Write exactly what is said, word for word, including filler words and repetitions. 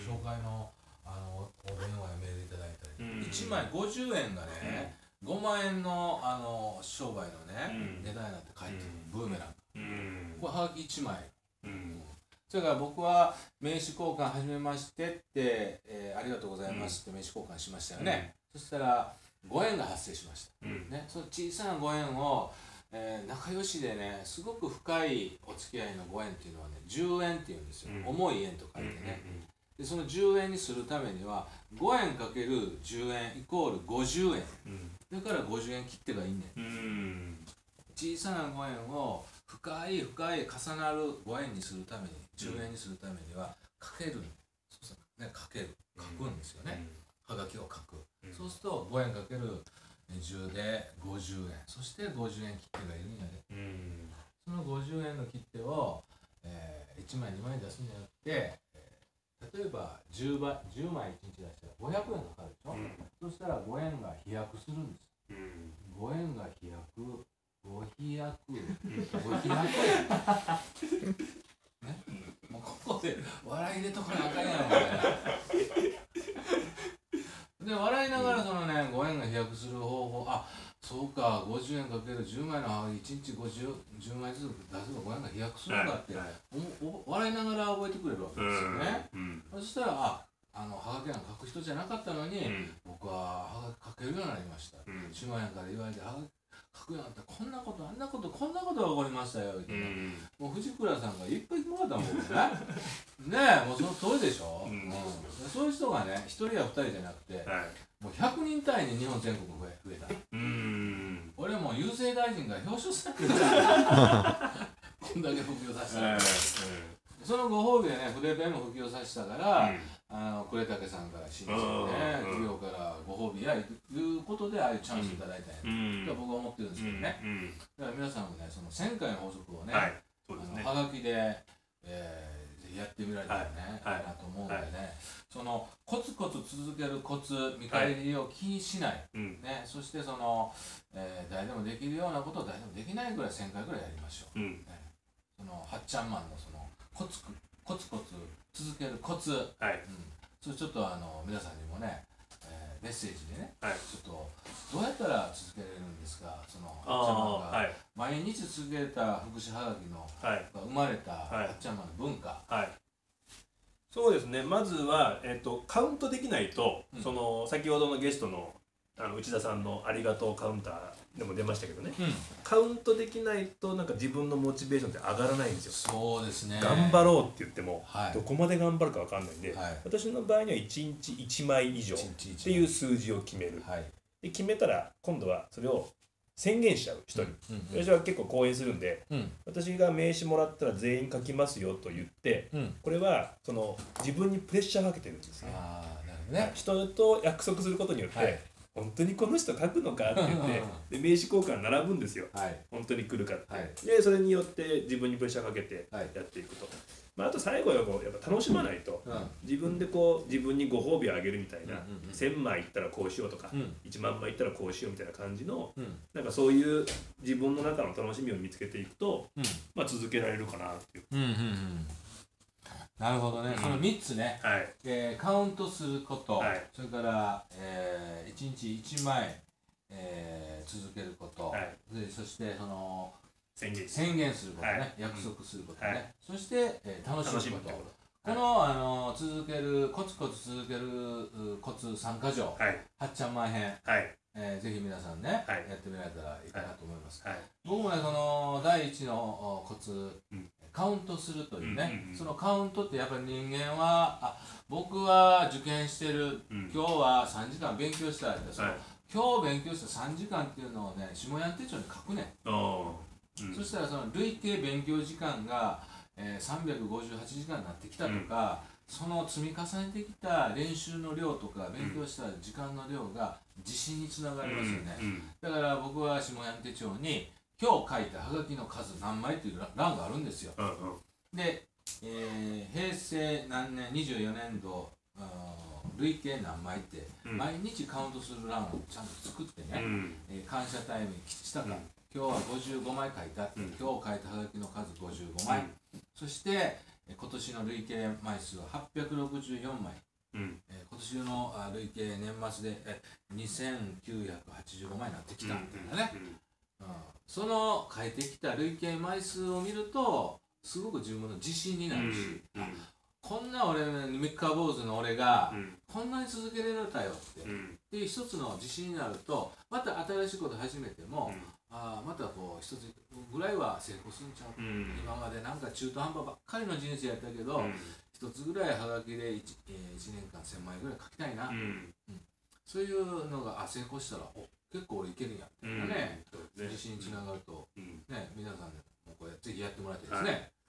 紹介のあのお電話やメールいただいたり、いちまいごじゅうえんがね、ごまんえんのあの商売のね、値段になって帰ってくるブーメラン、これはがきいちまい。それから僕は名刺交換始めましてって、えー、ありがとうございますって名刺交換しましたよね、うん、そしたらごえんが発生しました、うんね、その小さなごえんを、えー、仲良しでねすごく深いお付き合いのごえんっていうのはねじゅうえんっていうんですよ、うん、重い円と書いてね、でそのじゅうえんにするためにはごえんかけるじゅうえんイコールごじゅうえん、うん、だからごじゅうえん切手がいいね、うん、小さなごえんを深い深い重なるごえんにするためにじゅうえんにするためにはかける、そうそうね、かける書くんですよね、はがきを書く、そうするとごえんかけるじゅうでごじゅうえん、そしてごじゅうえん切手がいるんやで、そのごじゅうえんの切手を、えー、いちまいにまい出すんじゃなくて、えー、例えばじゅうばいじゅうまいいちにち出したらごひゃくえんかかるでしょ、うん、そしたらごえんが飛躍するんです、うん、ごえんが飛躍ごひゃくごひゃくえんね、もうここで笑い入れとかなあかんやろみたいなで笑いながらそのねごえんが飛躍する方法、あそうかごじゅうえんかけるじゅうまいのはがきいちにちごじゅう、じゅうまいずつ出せばごえんが飛躍するんだって、はいはい、おお笑いながら覚えてくれるわけですよね、うんうん、そしたらああのはがきなんか書く人じゃなかったのに、うん、僕ははがき書けるようになりました、うん、しまやんから言われてはがき書くようになったらこんなことあんなことこんなことが起こりましたよみたいな、うん、もう藤倉さんがいっぱいもらったもんねねえもうその通りでしょ、うんうん、そういう人がねひとりやふたりじゃなくて、はい、もうひゃくにん単位に日本全国増え、増えた、うん、俺も郵政大臣が表彰されてるこんだけ普及させたら、うん、そのご褒美でね筆ペンも普及させたから、うん、あの呉竹さんから新人ね、企業からご褒美やいうことでああいうチャンスいただいたんや、うん、と僕は思ってるんですけどね、うん、だから皆さんもねそのせんかいの法則をね、はい、そうですね、はがきで、えー、ぜひやってみられたらね、はい、いいなと思うんでね、はい、そのコツコツ続けるコツ見返りを気にしない、はい、ね、そしてその、えー、誰でもできるようなことを誰でもできないぐらいせんかいぐらいやりましょう、うん、ね、そのはっちゃんマンのそのコツコツコツ続けるコツ、はい、うん、それちょっとあの皆さんにもね、えー、メッセージでね、はい、ちょっとどうやったら続けられるんですか、そのはっちゃんマンが毎日続けた福祉はがきの、はい、が生まれたはっちゃんマンの文化、はい、 そうですね、まずは、えーと、カウントできないと、うん、その先ほどのゲストのあの内田さんのありがとうカウンターでも出ましたけどね、うん、カウントできないとなんか自分のモチベーションって上がらないんですよ。 そうですね、 頑張ろうって言っても、はい、どこまで頑張るか分かんないんで、はい、私の場合にはいちにちいちまい以上っていう数字を決める、はい、で決めたら今度はそれを宣言しちゃう人に、うんうんうん、私は結構講演するんで、うん、私が名刺もらったら全員書きますよと言って、うん、これはその自分にプレッシャーかけてるんですね。あー、なるほどね。人と約束することによって、はい、本当にこの人書くのかって言ってで名刺交換並ぶんですよ、はい、本当に来るかって、はい、でそれによって自分にプレッシャーかけてやっていくと、はい、まあ、あと最後はこうやっぱ楽しまないと、うん、自分でこう自分にご褒美をあげるみたいな、うんうんうん、せんまいいったらこうしようとか、うん、いちまんまいいったらこうしようみたいな感じの、うん、なんかそういう自分の中の楽しみを見つけていくと、うん、まあ、続けられるかなっていう、うんうんうん、 なるほどね、うん、そのみっつね、はい、えー、カウントすること、はい、それから、えー、いちにちいちまい、えー、続けること、はい、でそしてその宣言宣言することね、はい、約束することね、はい、そして、えー、楽しむこと、この、はい、あの続けるコツコツ続けるコツさんか条、はい、はっちゃんマン編、はい、えー、ぜひ皆さんね、はい、やってみられたらいいかなと思います、はい、僕もねそのだいいちのコツ、うん、カウントするというね、うんうんうん、そのカウントってやっぱり人間はあ僕は受験してる、うん、今日はさんじかん勉強したら、はい、今日勉強したさんじかんっていうのをね下屋手帳に書くねん、うん、そしたらその累計勉強時間が、えー、さんびゃくごじゅうはちじかんになってきたとか、うん、その積み重ねてきた練習の量とか勉強した時間の量が自信につながりますよね、うんうん、だから僕は下屋手帳に今日書いたはがきの数何枚っていう欄があるんですよ、うんうん、で、えー、平成何年にじゅうよねんど累計何枚って、うん、毎日カウントする欄をちゃんと作ってね、うん、えー、感謝タイムにしたか、うん、今日はごじゅうごまい書いたって、うん、今日書いたはがきの数ごじゅうごまい、うん、そして、え今年の累計枚数ははっぴゃくろくじゅうよんまい、うん、え今年の累計年末でえにせんきゅうひゃくはちじゅうごまいになってきたみたいなね、うんうんうん、その書いてきた累計枚数を見るとすごく自分の自信になるし、うんうん、こんな俺三日坊主の俺がこんなに続けれるたよって、うん、っていう一つの自信になるとまた新しいこと始めても、うん、あまたこう一つぐらいは成功するんちゃう、うん、今までなんか中途半端ばっかりの人生やったけど、うん、一つぐらいはがきで 1, えー、いちねんかんせんまいぐらい書きたいな、うんうん、そういうのがあ成功したらお結構俺いけるんやみたいなね、うん、自信につながると、うん、ね皆さんもこれぜひやってもらいたいですね。はい。